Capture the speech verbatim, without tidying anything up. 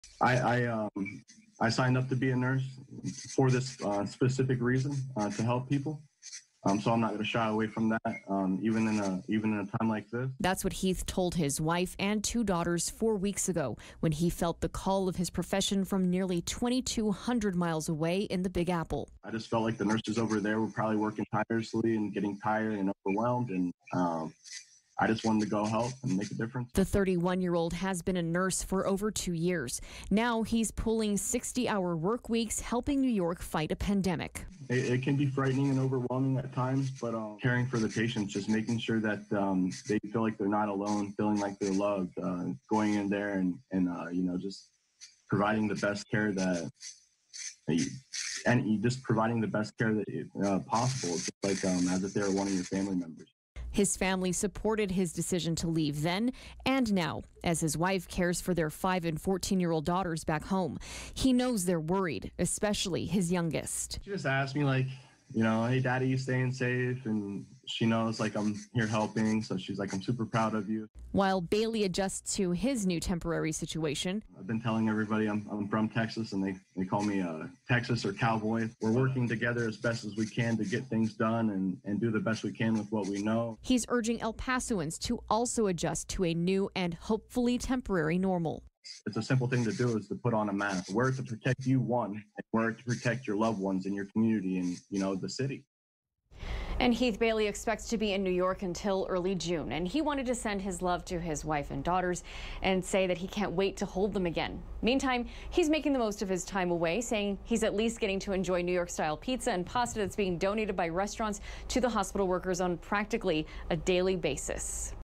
I I, um, I signed up to be a nurse for this uh, specific reason, uh, to help people. Um, so I'm not going to shy away from that, um, even in a even in a time like this. That's what Heath told his wife and two daughters four weeks ago when he felt the call of his profession from nearly twenty-two hundred miles away in the Big Apple. I just felt like the nurses over there were probably working tirelessly and getting tired and overwhelmed, and um, I just wanted to go help and make a difference. The thirty-one-year-old has been a nurse for over two years. Now he's pulling sixty-hour work weeks, helping New York fight a pandemic. It, it can be frightening and overwhelming at times, but um, caring for the patients, just making sure that um, they feel like they're not alone, feeling like they're loved, uh, going in there and, and uh, you know, just providing the best care that, that you, and just providing the best care that uh, possible, just like um, as if they were one of your family members. His family supported his decision to leave then and now, as his wife cares for their five and fourteen-year-old daughters back home. He knows they're worried, especially his youngest. She just asked me, like, you know, hey, Daddy, you staying safe? And she knows, like, I'm here helping, so she's like, I'm super proud of you. While Bailey adjusts to his new temporary situation, I've been telling everybody I'm, I'm from Texas, and they, they call me uh, Texas or Cowboy. We're working together as best as we can to get things done and, and do the best we can with what we know. He's urging El Pasoans to also adjust to a new and hopefully temporary normal. It's a simple thing to do, is to put on a mask. Wear it to protect you, one, and wear it to protect your loved ones in your community and, you know, the city. And Heath Bailey expects to be in New York until early June, and he wanted to send his love to his wife and daughters and say that he can't wait to hold them again. Meantime, he's making the most of his time away, saying he's at least getting to enjoy New York-style pizza and pasta that's being donated by restaurants to the hospital workers on practically a daily basis.